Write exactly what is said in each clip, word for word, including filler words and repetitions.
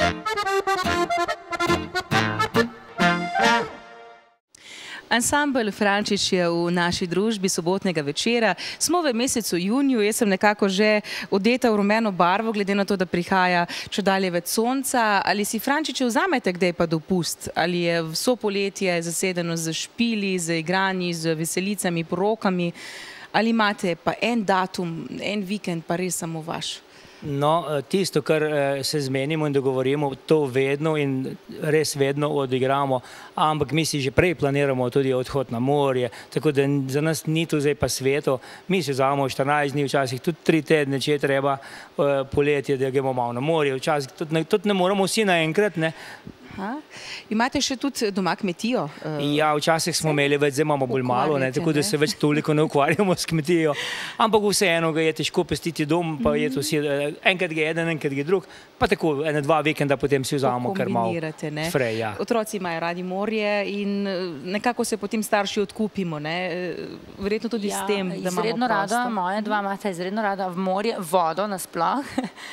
Ansambel Frančič je v naši družbi sobotnega večera. Smo v mesecu juniju, jaz sem nekako že odeta v rumeno barvo, glede na to, da prihaja čedalje več sonca. Ali si, Frančiče, vzamete kdaj pa dopust? Ali je vso poletje zasedeno z špili, z igranji, z veselicami, porokami? Ali imate pa en datum, en vikend pa res samo vaš? No, tisto, kar se zmenimo in dogovorimo, to vedno in res vedno odigramo, ampak mi si že prej planiramo tudi odhod na morje, tako da za nas ni to zdaj pa sveto. Mi si vzamemo štirinajst dni, včasih tudi tri tedne, če je treba poletje, da gremo malo na morje, včasih tudi ne moramo vsi naenkrat, ne. Imate še tudi doma kmetijo? Ja, včasih smo imeli več, zdaj imamo bolj malo, tako da se več toliko ne ukvarjamo s kmetijo. Ampak vseeno ga je težko pestiti dom, pa je to vsi, enkrat ga eden, enkrat ga drug, pa tako ene dva vikenda potem si vzamemo kar malo frej. Otroci imajo radi morje in nekako se potem starši odkupimo, ne? Verjetno tudi s tem, da imamo prosto. Moja dva imata izredno rada v morje, vodo nasploh.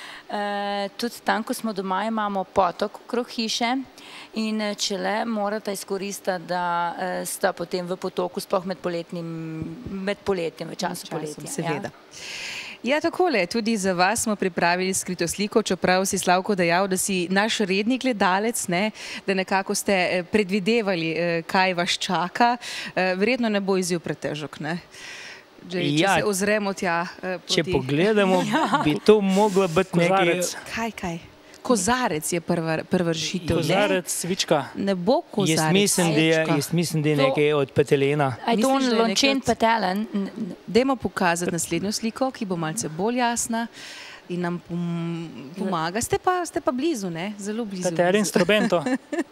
Tudi tam, ko smo doma, imamo potok okrog hiše in če le morata izkoristiti, da sta potem v potoku, sploh med poletnim, med poletjem, v času poletja. Seveda. Ja, takole, tudi za vas smo pripravili skrito sliko, čeprav si Slavko dejal, da si naš redni gledalec, da nekako ste predvidevali, kaj vas čaka. Verjetno ne bo izziv pretežek, ne? Če se ozremo tja. Če pogledamo, bi to mogla biti nekaj... Kaj, kaj? Kozarec je prva rešitev. Kozarec, svička. Ne bo kozarec, svička. Jaz mislim, da je nekaj od petelena. A je to lončen petelen? Dajmo pokazati naslednjo sliko, ki bo malce bolj jasna in nam pomaga. Ste pa blizu, ne? Zelo blizu. Petel instrumento.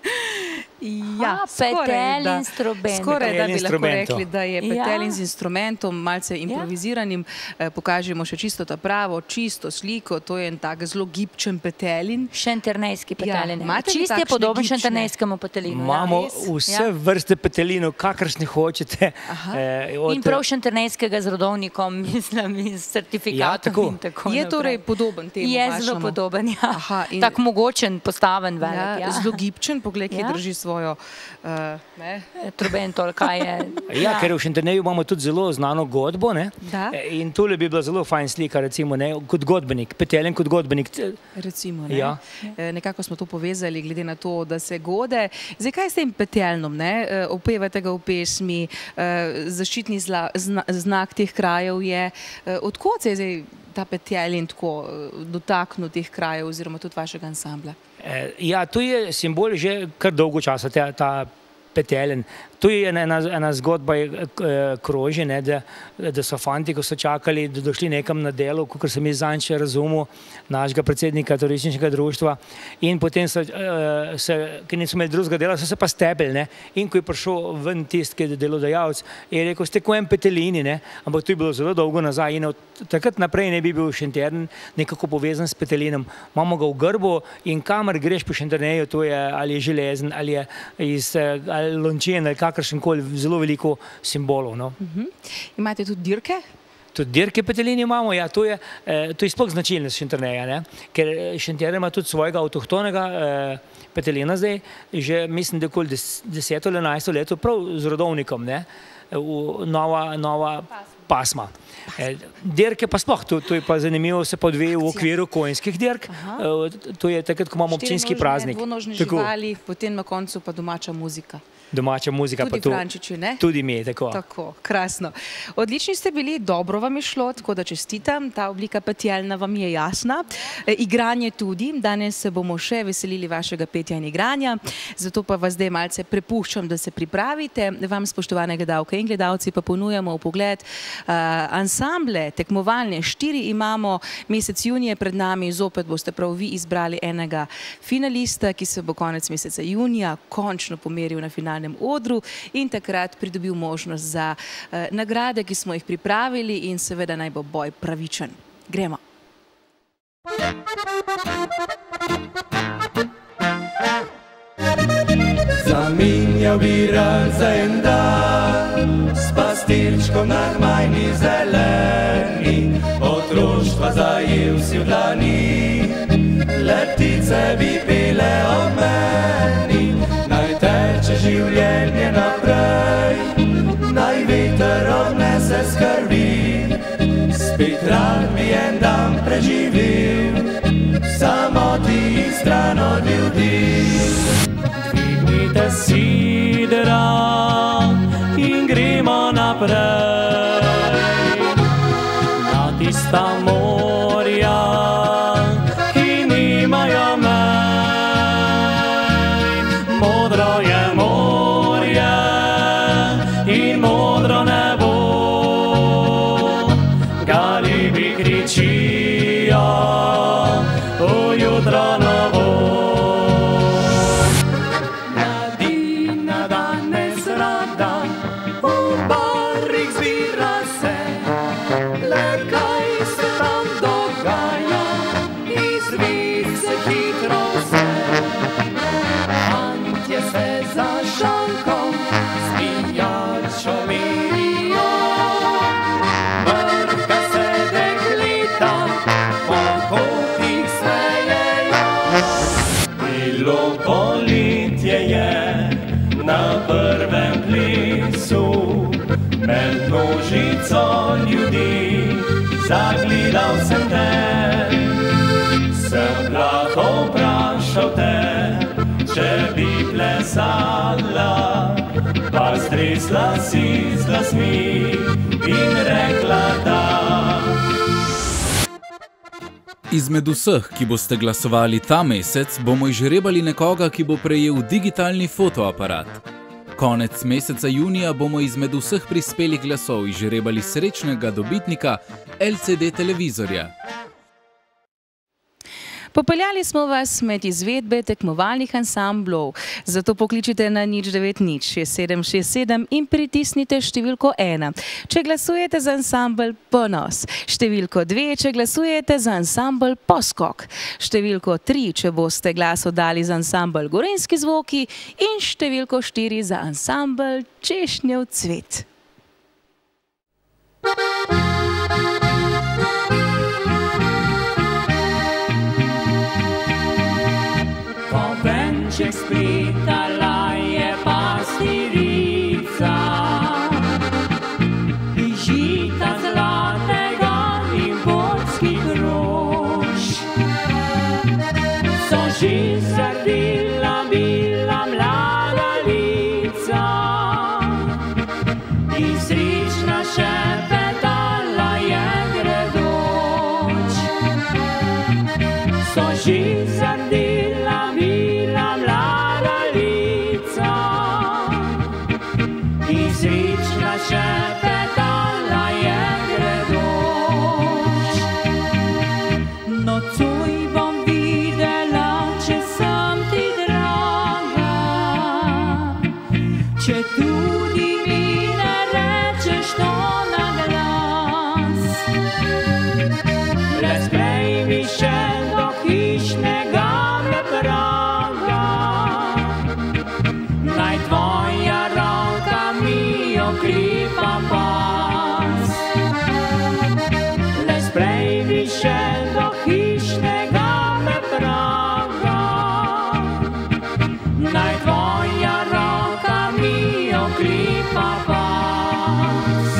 Ja, petel instrumento. Skoraj da bi lahko rekli, da je petel z instrumentom, malce improviziranim. Pokažemo še čisto ta pravo, čisto sliko, to je en tak zelo gibčen petelin. Šenternejski petelin. Čist je podoben šenternejskemu petelinu. Imamo vse vrste petelinov, kakršni hočete. In prav šenternejskega z rodovnikom, mislim, z certifikatom in tako naprej. Je torej podoben temu vašemu? Je zelo podoben, ja. Tak mogočen, postaven, velik. Zelo gibčen, pogled, ki drži svojo trubento, ali kaj je. Ja, ker v Šentjerneju imamo tudi zelo znano godbo, ne? In tole bi bila zelo fajn slika, recimo, ne, kot godbenik, petelin kot godbenik. Recimo, ne? Nekako smo to povezali, glede na to, da se gode. Zdaj, kaj s tem petelnom, ne? Opevate ga v pesmi, zaščitni znak teh krajev je. Odkot se je zdaj ta petelin tako dotaknil teh krajev oziroma tudi vašega ansambla? Ja, to je simbol že kar dolgo časa, ta petelin. Tu je ena zgodba kroži, da so fanti, ko so čakali, da došli nekam na delo, kakor sem jaz zanj še razumel, našega predsednika turističnega društva, in potem so, ker niso imeli drugega dela, so se pa stebili, in ko je prišel ven tist, ki je delodajalec, je rekel, ste ko en petelini, ampak to je bilo zelo dolgo nazaj in od takrat naprej ne bi bil Šentjern nekako povezan s petelinom. Imamo ga v grbu in kamor greš po Šentjerneju, to je ali je železen, ali je iz lončen, ali kakršenkoli, zelo veliko simbolov. Imate tudi dirke? Tudi dirke petelini imamo, ja, to je sploh značilnost Šentjerneja, ker Šentjern ima tudi svojega avtohtonega petelina zdaj, že mislim, da okoli deseto ali enajsto leto, prav z rodovnikom, nova pasma. Dirke pa sploh, to je pa zanimivo, se pa odvije v okviru konjskih dirk, to je takrat, ko imamo občinski praznik. Štiri dvonožne živali, potem na koncu pa domača muzika. Domača muzika pa tu. Tudi Frančiču, ne? Tudi mi, tako. Tako, krasno. Odlični ste bili, dobro vam je šlo, tako da čestitam, ta oblika petelna vam je jasna. Igranje tudi, danes se bomo še veselili vašega petja in igranja, zato pa vas zdaj malce prepuščam, da se pripravite. Vam, spoštovane gledalke in gledalci, pa ponujamo v pogled ansamble, tekmovalne, štiri imamo, mesec junije pred nami, zopet boste prav vi izbrali enega finalista, ki se bo konec meseca junija končno pomeril na finalnem odru in takrat pridobil možnost za nagrade, ki smo jih pripravili in seveda naj bo boj pravičen. Gremo. Zamenjal bi rad za en dan s pastirčkom na gmajni zeleni, otroštva zajel si v dlani, letice bi pela sidra in gremo naprej na tista morja, ki nimajo mej. Modro je morje in modro nebo, garibi kričijo o jutro novo. Mladina danes rada v barih zbira se, le kaj se tam dogaja, izvi se hitro vse. Fantje se za šankom spijačo mirijo, brka se dekleta po kotih svejejo. Bilo poletje je na prvem plesu, med množico ljudi zagledal sem te. Sem lahko vprašal te, če bi plesala, pa stresla si z lasmi in rekla da. Izmed vseh, ki boste glasovali ta mesec, bomo izžrebali nekoga, ki bo prejel digitalni fotoaparat. Konec meseca junija bomo izmed vseh prispelih glasov izžrebali srečnega dobitnika L C D televizorja. Popeljali smo vas med izvedbe tekmovalnih ansamblov, zato pokličite na nič devet nič šest sedem šest sedem in pritisnite številko ena, če glasujete za ansambl Ponos, številko dve, če glasujete za ansambl Poskok, številko tri, če boste glas oddali za ansambl Gorenjski zvoki in številko štiri za ansambl Češnjev cvet. Venček spletala je pastirica, iz žita zlatega in poljskih rož. So že zardila bila mlada lica in srečna šepetala je gredoč. So že zardila srečna šepetala je gredoč. Nocoj bom videla, če sem ti draga, če tudi mi ne rečeš to na glas. Le sprejmi še do hišnega me praga, naj tvoja roka mi okripa pas. Le sprejmi še do hišnega me praga, naj tvoja roka mi okripa pas.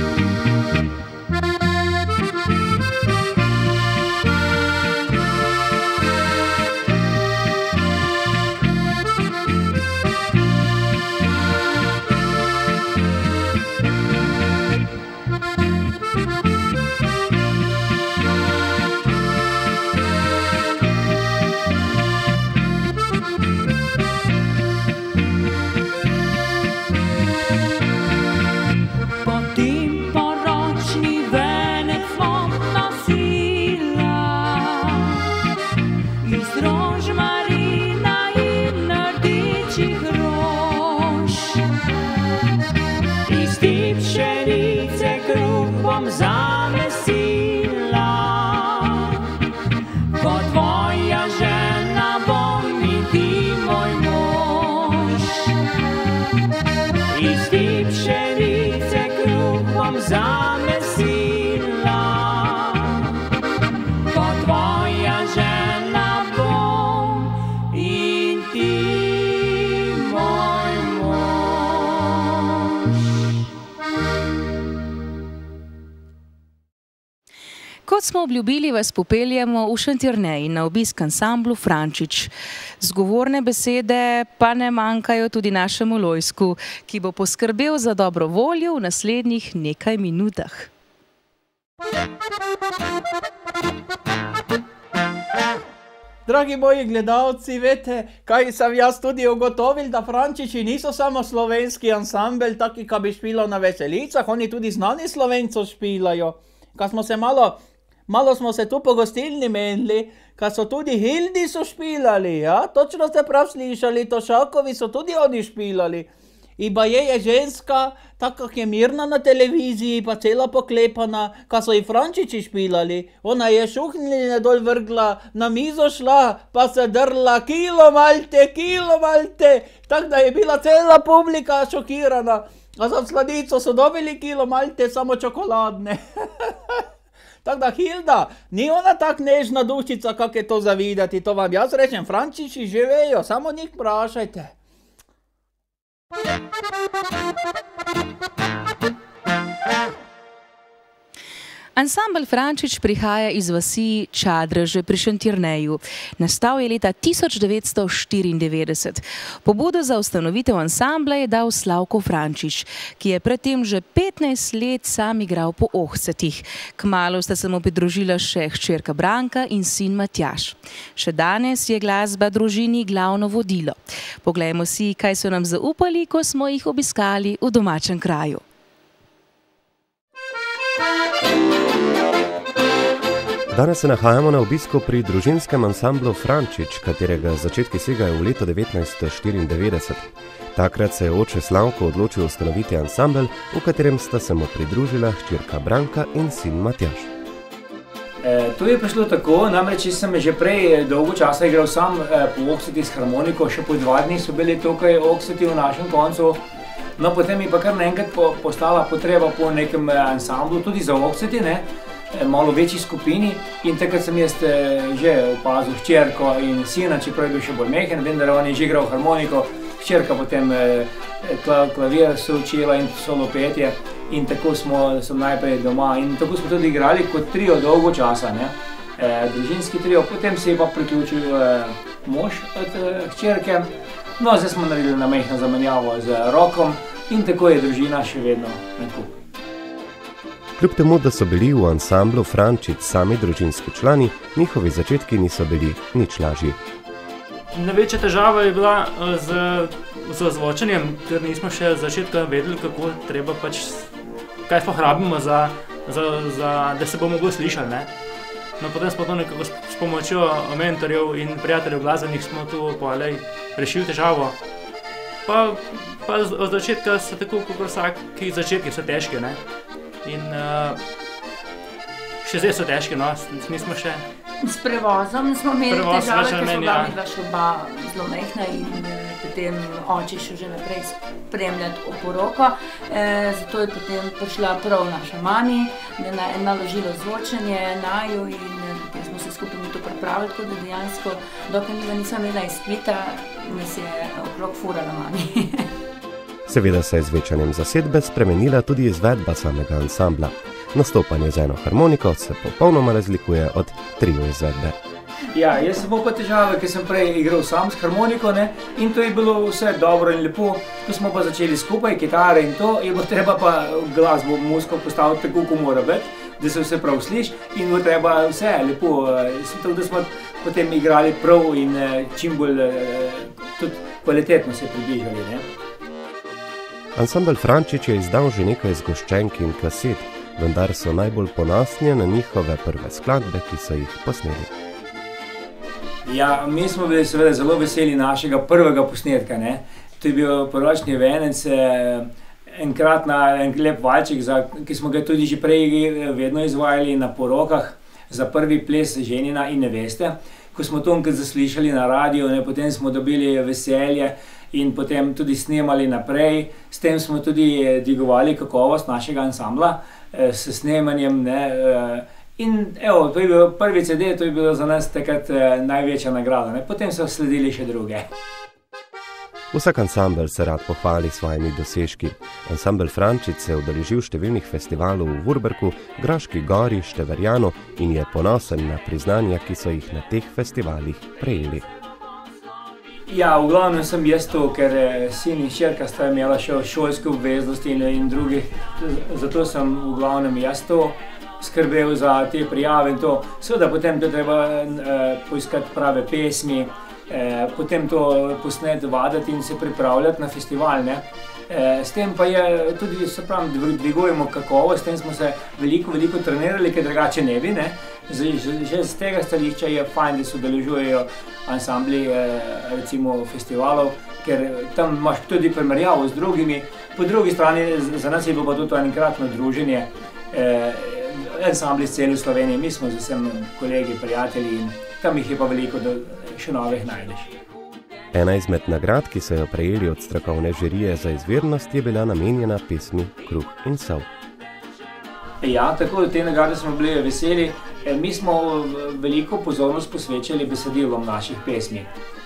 Zamesila, ko tvoja žena bom in ti moj mož. Iz te pšenice kruh bom zamesila, ko tvoja žena bom smo obljubili, vas popeljemo v Šentjernej na obisk ansamblu Frančič. Zgovorne besede pa ne manjkajo tudi našemu Lojsku, ki bo poskrbel za dobro voljo v naslednjih nekaj minutah. Dragi moji gledalci, veste, kaj sem jaz tudi ugotovil, da Frančiči niso samo slovenski ansambel, taki, ki bi špilal na veselicah, oni tudi znani Slovencov špilajo. Kad smo se malo, malo smo se tu po gostilni menili, kad so tudi Hildi so špilali, ja, točno ste prav slišali, Tošakovi so tudi oni špilali. I baje je ženska, tako kak je mirna na televiziji, pa cela poklepana, kad so i Frančiči špilali. Ona je šuhnjene dol vrgla, na mizo šla, pa se drla, kilo malte, kilo malte, tak da je bila cela publika šokirana. A za sladico so dobili kilo malte, samo čokoladne. Tak da Hilda, ni ona tak nežna dušica, kak je to zavidati, to vam jaz rečem, Frančiči živejo, samo njih prašajte. Ansambel Frančič prihaja iz vasi Čadraže pri Šentjerneju. Nastal je leta tisoč devetsto štiriindevetdeset. Pobudo za ustanovitev ansambla je dal Slavko Frančič, ki je predtem že petnajst let sam igral po ohcetih. Kmalu sta se mu pridružila še hčerka Branka in sin Matjaž. Še danes je glasba družini glavno vodilo. Poglejmo si, kaj so nam zaupali, ko smo jih obiskali v domačem kraju. Danes se nahajamo na obisku pri družinskem ansamblu Frančič, katerega začetki segajo v leto devetnajststo štiriindevetdeset. Takrat se je oče Slavko odločil ustanoviti ansambel, v katerem sta se mu pridružila hčerka Branka in sin Matjaž. E, to je prišlo tako, namreč sem že prej dolgo časa igral sam e, po ohceti s harmoniko, še po dva dni so bili tukaj ohceti v našem koncu. No, potem je pa kar naenkrat po, postala potreba po nekem ansamblu, tudi za ohceti, ne, malo večji skupini, in takrat sem jaz že opazil hčerko in sina, čeprav je bil še bolj mehen, vendar on je že igral harmoniko, hčerka potem klavir se učila in solo petje, in tako smo sem najprej doma in tako smo tudi igrali kot trio dolgo časa, ne, družinski trio, potem se je pa priključil mož od hčerke. No, zdaj smo naredili na majhno zamenjavo z rokom in tako je družina še vedno nekako. Kljub temu, da so bili v ansamblu Frančič sami družinski člani, njihovi začetki niso bili nič lažji. Največja težava je bila z, z ozvočenjem, ker nismo še od začetka vedeli, kako treba pač, kaj pohrabimo, za, za, za, da se bomo bolj slišali, ne. No, potem smo to nekako s pomočjo mentorjev in prijateljev glasbenih smo tu polej rešili težavo. Pa, pa od začetka so tako, kot vsaki začetki so težke, ne. In uh, še zdaj so težke, no, nismo še... S prevozom smo imeli težave, ker smo ja. bila še oba zelo mehna in eh, potem oči še že naprej spremljati oporoko. Eh, zato je potem prišla prav naša mami, da na, naložila zvočenje naju in eh, potem smo se skupaj to pripravili, tako da dejansko, dokaj mi nisem imela izpita, nas je okrog furala mami. Seveda se je z večanjem zasedbe spremenila tudi izvedba samega ansambla. Nastopanje z eno harmoniko se popolnoma razlikuje od trio izvedbe. Ja, jaz sem imel pa težave, ker sem prej igral sam s harmoniko, ne, in to je bilo vse dobro in lepo. Ko smo pa začeli skupaj, kitare in to, je bilo treba pa glasbo, muziko postaviti tako, ko mora biti, da se vse prav sliši in bo treba vse lepo, tako da smo potem igrali prav in čim bolj tudi kvalitetno se približali, ne. Ansambel Frančič je izdal že nekaj zgoščenk in kaset, vendar so najbolj ponosni na njihove prve skladbe, ki so jih posneli. Ja, mi smo bili seveda zelo veseli našega prvega posnetka, ne. To je bil Poročni venec, enkrat na en lep valček, za, ki smo ga tudi že prej vedno izvajali na porokah, za prvi ples ženina in neveste. Ko smo to enkrat zaslišali na radiju, ne, potem smo dobili veselje in potem tudi snemali naprej. S tem smo tudi dvigovali kakovost našega ansambla s snemanjem, ne. In evo, to je bil prvi ce de, to je bilo za nas takrat največja nagrada, ne. Potem so sledili še druge. Vsak ansambel se rad pohvali s svojimi dosežki. Ansambel Frančič se je udeležil številnih festivalov v Vurberku, Graški gori, Števerjanu in je ponosen na priznanja, ki so jih na teh festivalih prejeli. Ja, v glavnem sem jaz to, ker sin in hčerka sta imela še šolske obveznosti in, in drugi, zato sem v glavnem jaz to skrbel za te prijave in to. Seveda potem to treba eh, poiskati prave pesmi, eh, potem to posnet, vaditi in se pripravljati na festival, ne. Eh, s tem pa je tudi, se pravi, dvigujemo kakovost, s tem smo se veliko, veliko trenirali, ker drugače ne bi, ne. Že, že z tega stališča je fajn, da se udeležujejo ansambli eh, recimo festivalov, ker tam imaš tudi primerjavo z drugimi. Po drugi strani za nas je bilo pa tudi enkratno druženje eh, ansambli s celo Slovenije. Mi smo z vsem kolegi, prijatelji in tam jih je pa veliko, da še novih najdeš. Ena izmed nagrad, ki so jo prejeli od strokovne žirije za izvirnost, je bila namenjena pesmi Kruh in sol. Ja, tako da te nagrade smo bili veseli. E, mi smo veliko pozornost posvečali besedilom naših pesmi.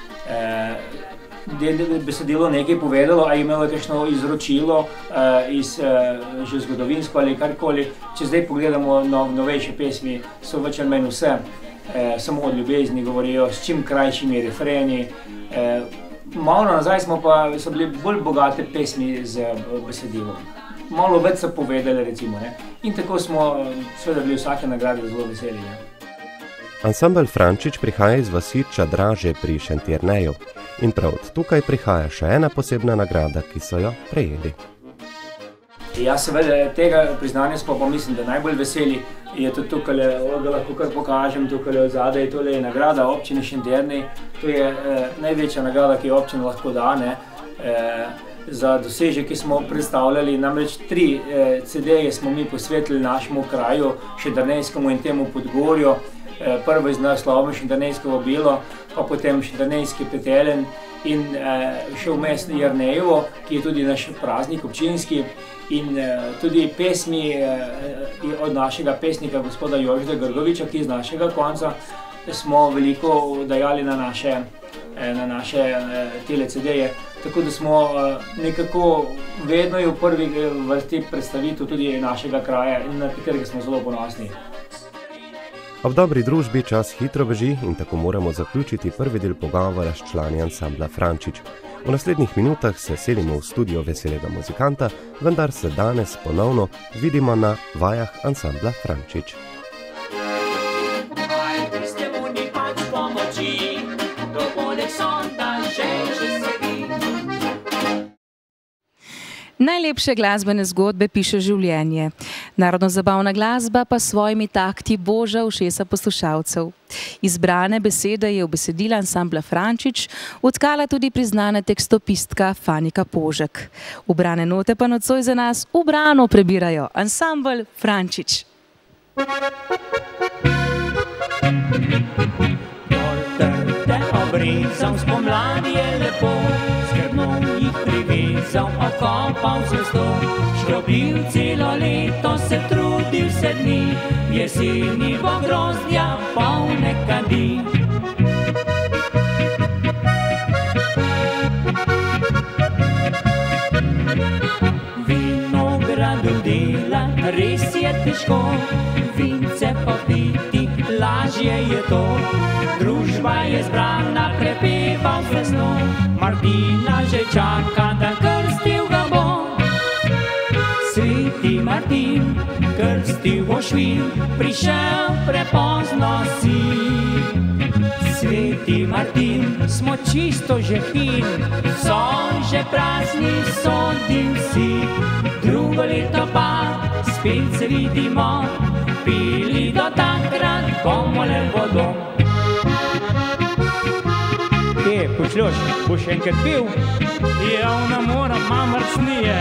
E, besedilo nekaj povedalo, a je imelo kakšno izročilo e, iz e, že zgodovinsko ali karkoli. Če zdaj pogledamo no, novejše pesmi, so več ali manj vse. E, samo od ljubezni govorijo, s čim krajšimi refreni. E, malo nazaj smo pa, so bili bolj bogate pesmi z besedilom. Malo več so povedali, recimo, ne. In tako smo seveda bili vsake nagrade zelo veseli, ne. Ansambel Frančič prihaja iz vasi Čadraže pri Šentjerneju in prav od tukaj prihaja še ena posebna nagrada, ki so jo prejeli. Ja, seveda, tega priznanja smo pa mislim, da najbolj veseli. Je to tukaj, ga lahko kar pokažem, tukaj od zadaj, tole je nagrada občine Šentjernej. To je eh, največja nagrada, ki je občina lahko da, ne. Eh, za dosežek, ki smo predstavljali, namreč tri eh, ce de-je smo mi posvetili našemu kraju, Šentjernejskemu in temu Podgorju. Eh, prvo iz naslovom Šentjernejsko bilo, pa potem Šentjernejski peteljen in eh, še vmes Jernejevo, ki je tudi naš praznik občinski. In eh, tudi pesmi eh, od našega pesnika, gospoda Jožeta Grgoviča, ki iz našega konca, smo veliko dajali na naše, eh, na naše eh, tele ce de-je. Tako da smo nekako vedno v prvi vrsti predstavitev tudi našega kraja in na katerega smo zelo ponosni. Ob dobri družbi čas hitro beži in tako moramo zaključiti prvi del pogovora s člani ansambla Frančič. V naslednjih minutah se selimo v studio Veselega muzikanta, vendar se danes ponovno vidimo na vajah ansambla Frančič. Najlepše glasbene zgodbe piše življenje. Narodno-zabavna glasba pa s svojimi takti boža ušesa poslušalcev. Izbrane besede je v besedila ansambla Frančič utkala tudi priznana tekstopistka Fanika Požek. Ubrane note pa nocoj za nas ubrano prebirajo ansambel Frančič. Obrezal spomladi je lepo, skrbno jih privezal, okopal se sto. Škrobil celo leto, se trudil vse dni, jeseni bo grozdja polne kadi. Vinogradu dela res je težko, vince pa piti lažje je to. Družba je zbrana, prepeva vesno, Martina že čaka, da krstil ga bo. Sveti Martin, krstil bo švin, prišel prepozno si. Sveti Martin, smo čisto že fin, so že prazni, sodim si. Drugo leto pa spet se vidimo, pili do takrat bomo le vodo. Te, pošljoš, boš enkrat pil? Ja, ne moram, mam rcnije.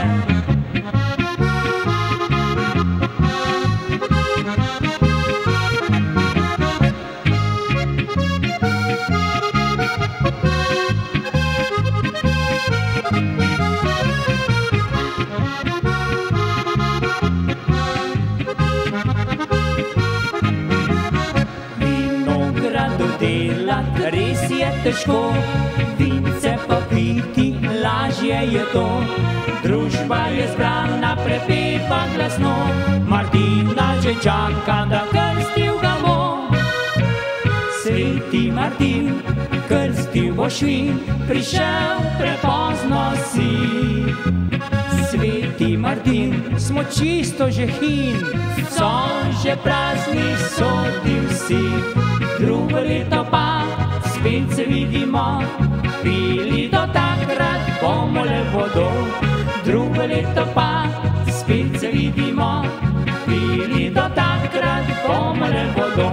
Vinogradu delat res je težko, vince pa piti lažje je to. Družba je zbrana, prepeva glasno, Martina že čaka, da krstil ga bo. Sveti Martin, krstil boš vin, prišel prepozno si. Sveti Martin, smo čisto že hin, so že prazni, sodil si. Drugo leto pa spet se vidimo, pili do takrat bomo le vodo. Drugo leto pa spet se vidimo, pili do takrat bomo le vodo.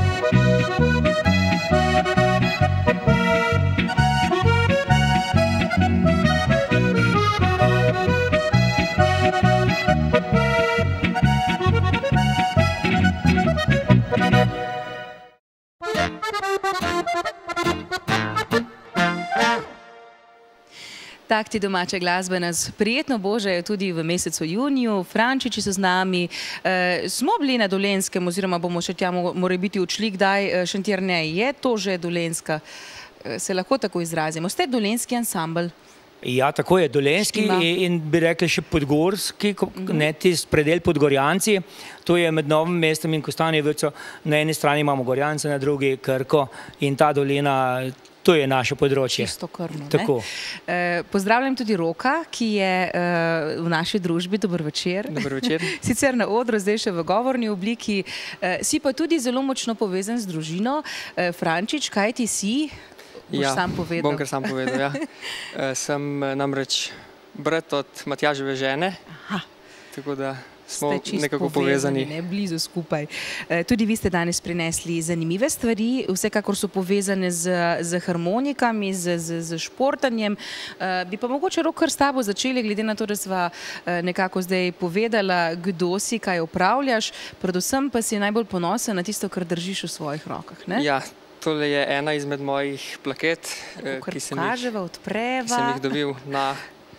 Takti domače glasbe nas prijetno božajo tudi v mesecu juniju. Frančiči so z nami. E, smo bili na Dolenjskem oziroma bomo še tja morebiti odšli kdaj. Šentjer ne, je to že Dolenjska? E, se lahko tako izrazimo. Ste dolenjski ansambl? Ja, tako je, dolenjski in bi rekli še podgorski, ne tisti predel Podgorjanci. To je med Novim mestom in Kostanjevico. Na eni strani imamo Gorjance, na drugi Krko in ta dolina, to je naše področje. Čisto krvno, ne? Tako. E, pozdravljam tudi Roka, ki je e, v naši družbi. Dober večer. Dober večer. Sicer na odru, zdaj še v govorni obliki. E, si pa tudi zelo močno povezan z družino. E, Frančič, kaj ti si? Boš ja, sam povedal. Bom kar sam povedal, ja. E, sem namreč brat od Matjaževe žene, Aha. tako da smo nekako povezani. Ne, blizu skupaj. E, tudi vi ste danes prinesli zanimive stvari, vsekakor so povezane z, z harmonikami, z, z, z športanjem. E, bi pa mogoče Rok kar s tabo začeli, glede na to, da sva e, nekako zdaj povedala, kdo si, kaj opravljaš, predvsem pa si najbolj ponosen na tisto, kar držiš v svojih rokah, ne? Ja. Tole je ena izmed mojih plaket, ki sem jih, sem jih dobil na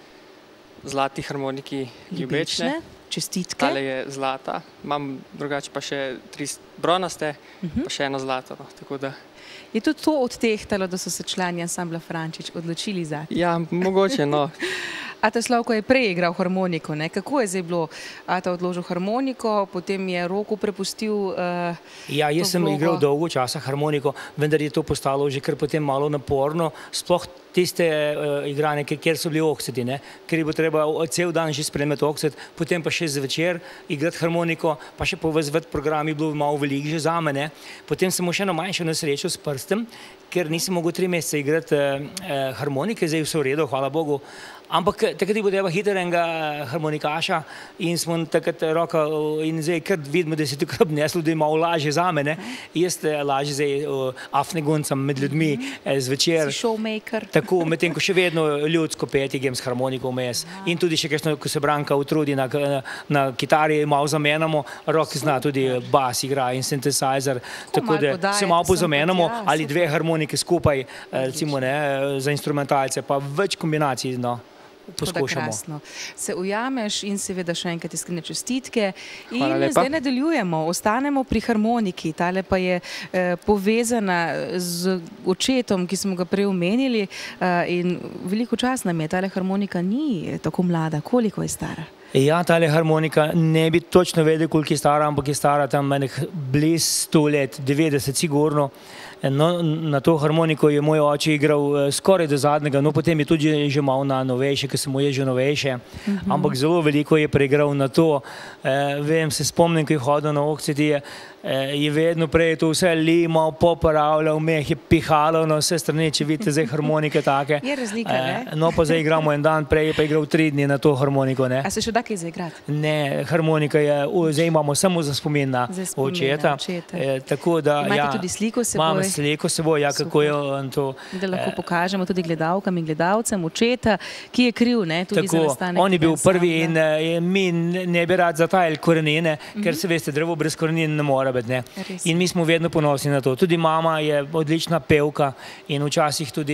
zlati harmoniki Ljubečne. Čestitke. Tale je zlata. Imam drugače pa še tri bronaste, uh-huh. pa še eno zlato. No. Tako da... Je tudi to odtehtalo, da so se člani ansambla Frančič odločili za te? Ja, mogoče, no. Ata Slavko je prej igral harmoniko, ne? Kako je zdaj bilo? Ata odložil harmoniko, potem je Roku prepustil uh, Ja, jaz sem igral dolgo časa harmoniko, vendar je to postalo že kar potem malo naporno, sploh tiste uh, igranje, kjer so bili oksedi, ne? Ker je bo treba cel dan že spremljati oksid, potem pa še zvečer igrati harmoniko, pa še povezvati program je bilo malo veliko že zame, ne? Potem sem mu še eno manjšo nesrečo s prstem, ker nisem mogel tri mesece igrati uh, uh, harmonike, zdaj vse v redu, hvala Bogu. Ampak takrat je bilo treba hiterenga harmonikaša in smo takrat roka in zdaj kar vidimo, da se je tukaj obneslo, da je malo lažje zame, ne. Jaz lažje zdaj afneguncam med ljudmi zvečer. Si showmaker. Tako, medtem ko še vedno ljudsko peti gem s harmoniko vmes. In tudi še kakšno, ko se Branka utrudi na, na kitari, malo zamenjamo, Rok zna tudi bas igra in synthesizer. Tako da se malo pozamenjamo ali dve harmonike skupaj, recimo, ne, za instrumentalce, pa več kombinacij, no. Poskušamo. Se ujameš in seveda še enkrat iskrene čestitke. In zdaj nadaljujemo, ostanemo pri harmoniki. Tale pa je eh, povezana z očetom, ki smo ga prej omenili eh, in veliko čas nam je. Tale harmonika ni tako mlada. Koliko je stara? Ja, tale harmonika, ne bi točno vedel, koliko je stara, ampak je stara tam blizu sto let, devetdeset sigurno. No, na to harmoniko je moj oče igral skoraj do zadnjega, no potem je tudi že malo na novejše, ker se mu je že novejše, uh-huh. ampak zelo veliko je preigral na to. E, vem, se spomnim, ko je hodil na okcidi, je vedno prej to vse limal, popravljal, meh je pihalo na vse strani, če vidite zdaj harmonike take. Je razlika, ne? No, pa zdaj igramo en dan, prej je pa igral tri dni na to harmoniko, ne. A se še da kaj zaigrati? Ne, harmonika je, zdaj imamo samo za spomin na očeta. Tako da, ja. Imate tudi sliko s seboj? Imam sliko s seboj, ja, kako je to. Da lahko pokažemo tudi gledalkam in gledalcem očeta, ki je kriv, ne, tudi za nastanek. Tako, on je bil prvi in mi ne bi rad zatajali korenine, ker se veste, drevo brez korenin ne mora biti, ne. In mi smo vedno ponosni na to. Tudi mama je odlična pevka in včasih tudi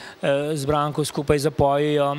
z Branko skupaj zapojijo,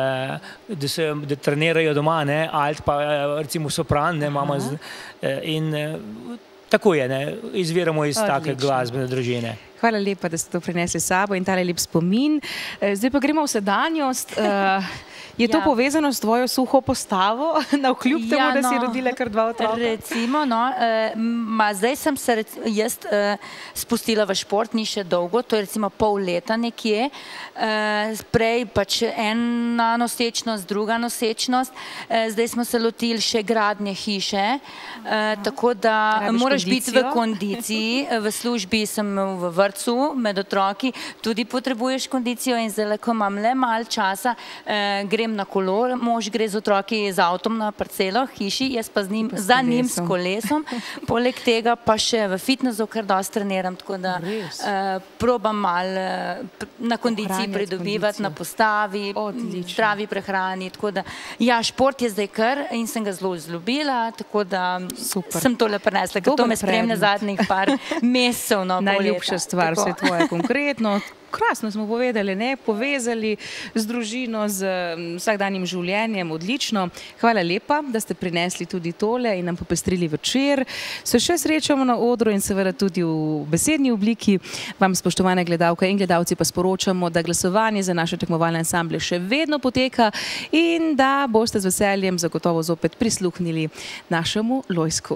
da se trenirajo doma, ne, alt pa recimo sopran, ne, mama. In tako je, ne, izviramo iz take glasbene družine. Hvala lepa, da ste to prinesli s sabo in tale lep spomin. Zdaj pa gremo v sedanjost. Je to povezano s tvojo suho postavo, navkljub temu, da si rodila kar dva otroka? Recimo, no, zdaj sem se jaz spustila v šport, ni še dolgo, to je recimo pol leta nekje. Prej pač ena nosečnost, druga nosečnost. Zdaj smo se lotili še gradnje hiše, tako da moraš biti v kondiciji. V službi sem v vrtcu, med otroki, tudi potrebuješ kondicijo in zdaj, ko imam le malo časa, grem na kolo, mož gre z otroki z avtom na parcelo, hiši, jaz pa za njim s kolesom. Poleg tega pa še v fitnessu kar dosti treniram, tako da probam malo na kondiciji pridobivati, na postavi, zdravi prehrani, tako da ja, šport je zdaj kar in sem ga zelo vzljubila, tako da sem tole prinesla, ker to me spremlja zadnjih par mesecev, no, pol leta. Najljubša stvar, vse tvoje konkretno. Krasno smo povedali, ne, povezali z družino, z vsakdanjim življenjem, odlično. Hvala lepa, da ste prinesli tudi tole in nam popestrili večer. Se še srečamo na odru in seveda tudi v besedni obliki. Vam, spoštovane gledalke in gledalci, pa sporočamo, da glasovanje za naše tekmovalne ansamble še vedno poteka in da boste z veseljem zagotovo zopet prisluhnili našemu Lojsku.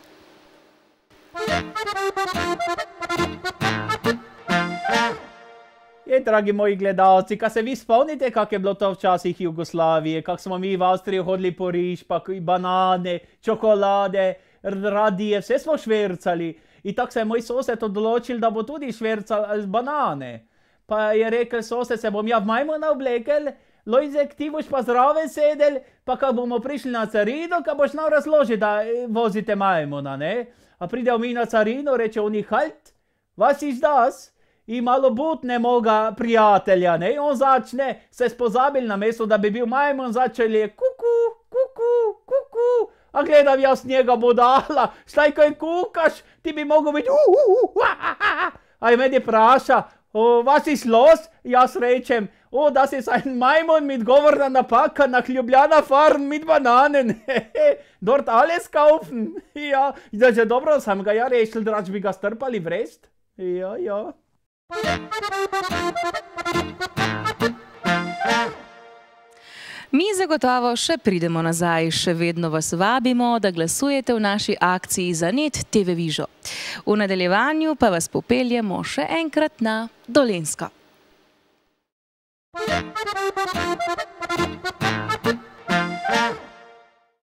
Je, dragi moji gledalci, ka se vi spomnite, kak je bilo to včasih Jugoslavije, kak smo mi v Avstriji hodili po riž, pa banane, čokolade, radije, vse smo švercali. In tako se je moj sosed odločil, da bo tudi švercal banane. Pa je rekel sosed, se bom ja v majmuna oblekel, Lojzek, ti boš pa zraven sedel, pa kak bomo prišli na carino, ka boš nam razložil, da vozite majmuna, ne? A pridel mi na carino, reče oni, halt, vas iš das? I malo butne moga prijatelja, ne? On začne, se spozabil na mesto, da bi bil majmun, začel je kuku, kuku, kuku. A gledam jaz njega budala, štaj kaj kukaš, ti bi mogo biti uh, uh, uh, uh, uh. A je meni praša, vas is los? Jaz rečem, o, da si ein majmun mit govorna napaka na Ljubljana fahren mit bananen. Dort alles kaufen. Ja, da že dobro sam ga ja rešil, drač bi ga strpali v rest. Ja, ja. Mi zagotovo še pridemo nazaj, še vedno vas vabimo, da glasujete v naši akciji za Net te ve Vižo. V nadaljevanju pa vas popeljemo še enkrat na Dolenjsko.